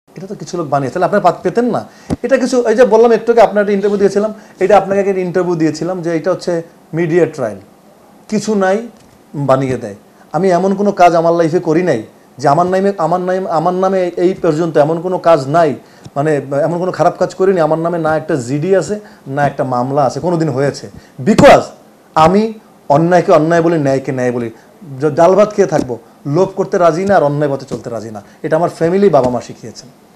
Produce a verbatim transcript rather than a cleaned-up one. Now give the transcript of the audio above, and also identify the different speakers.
Speaker 1: এটা তো কিছু লোক বানিয়ে, তাহলে আপনার পেতেন না? এটা কিছু, এই যে বললাম একটু আগে আপনার একটা ইন্টারভিউ দিয়েছিলাম, এটা আপনাকে একটা ইন্টারভিউ দিয়েছিলাম যে এটা হচ্ছে মিডিয়া ট্রায়াল, কিছু নাই বানিয়ে দেয়। আমি এমন কোনো কাজ আমার লাইফে করি নাই যে আমার নামে আমার নামে আমার নামে এই পর্যন্ত এমন কোনো কাজ নাই, মানে এমন কোনো খারাপ কাজ করিনি আমার নামে, না একটা জিডি আছে না একটা মামলা আছে কোনো দিন হয়েছে। বিকজ আমি অন্যায়কে অন্যায় বলি, ন্যায়কে ন্যায় বলি। ডাল ভাত খেয়ে থাকবো, লোভ করতে রাজি না আর অন্যায় পথে চলতে রাজি না। এটা আমার ফ্যামিলি, বাবা মা শিখিয়েছেন।